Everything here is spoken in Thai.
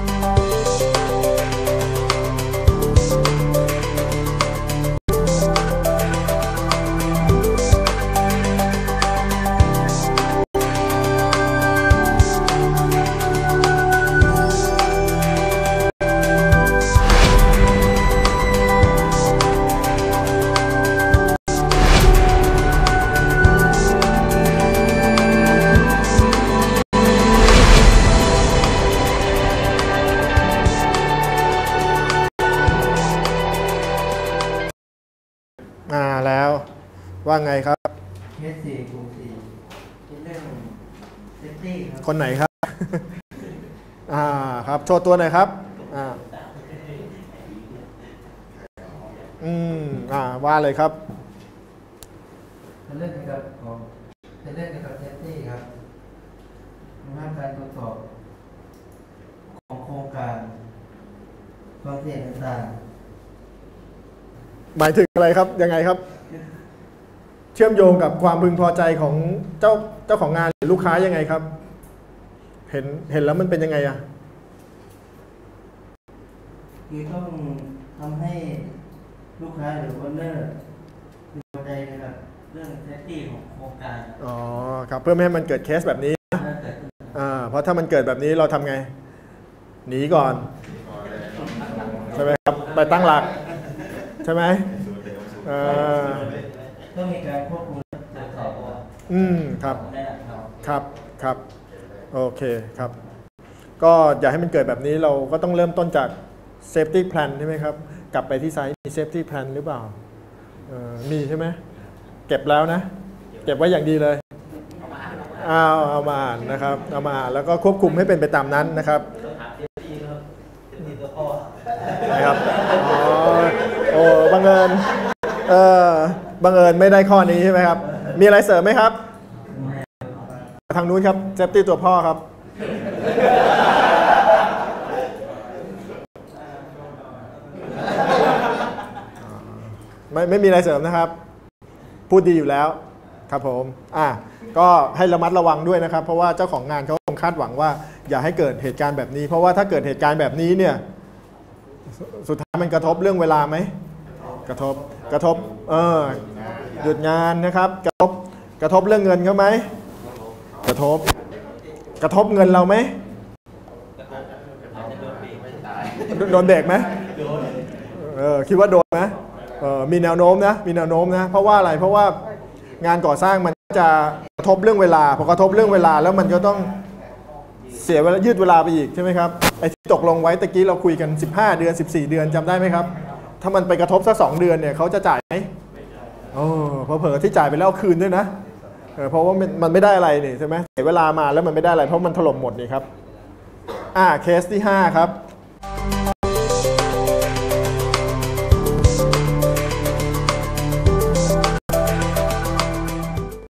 แล้วว่าไงครับเคส4 กลุ่ม 4เป็นเรื่องเซฟตี้ครับคนไหนครับ ครับโชว์ตัวหน่อยครับว่าเลยครับเป็นเรื่องเกี่ยวกับเซฟตี้ครับงานการตรวจสอบของโครงการความเสี่ยงต่างหมายถึงอะไรครับยังไงครับเชื่อมโยงกับความพึงพอใจของเจ้าของงานหรือลูกค้ายังไงครับเห็นแล้วมันเป็นยังไงอะคือต้องทำให้ลูกค้าหรือโอนเนอร์พึงพอใจนะครับเรื่องเซฟตี้ของโครงการครับเพื่อไม่ให้มันเกิดเคสแบบนี้เพราะถ้ามันเกิดแบบนี้เราทำไงหนีก่อนใช่ไหมครับไปตั้งหลักใช่ไหมต้องมีการควบคุมตรวจสอบครับโอเคครับก็อย่าให้มันเกิดแบบนี้เราก็ต้องเริ่มต้นจาก safety plan ใช่ไหมครับกลับไปที่ไซต์มี safety plan หรือเปล่ามีใช่ไหมเก็บแล้วนะเก็บไว้อย่างดีเลยเอามาอ่านนะครับเอามาอ่านแล้วก็ควบคุมให้เป็นไปตามนั้นนะครับนะครับบังเอิญไม่ได้ข้อนี้ใช่ไหมครับมีอะไรเสริมไหมครับทางนู้นครับเซฟตี้ตัวพ่อครับไม่มีอะไรเสริมนะครับพูดดีอยู่แล้วครับผมก็ให้ระมัดระวังด้วยนะครับเพราะว่าเจ้าของงานเขาคงคาดหวังว่าอย่าให้เกิดเหตุการณ์แบบนี้เพราะว่าถ้าเกิดเหตุการณ์แบบนี้เนี่ยสุดท้ายมันกระทบเรื่องเวลาไหมกระทบหยุดงานนะครับกระทบเรื่องเงินเขาไหมกระทบเงินเราไหมโดนเบรกไหมคิดว่าโดนไหมมีแนวโน้มนะเพราะว่าอะไรเพราะว่างานก่อสร้างมันจะกระทบเรื่องเวลาพอกระทบเรื่องเวลาแล้วมันก็ต้องเสียเวลายืดเวลาไปอีกใช่ไหมครับไอ้ที่ตกลงไว้ตะกี้เราคุยกัน15 เดือน14 เดือนจำได้ไหมครับถ้ามันไปกระทบสัก2 เดือนเนี่ยเขาจะจ่ายไหมเผลอที่จ่ายไปแล้วคืนด้วยนะเพราะว่ามันไม่ได้อะไรนี่ใช่ไหมเสียเวลามาแล้วมันไม่ได้อะไรเพราะมันถล่มหมดนี่ครับเคสที่5ครับ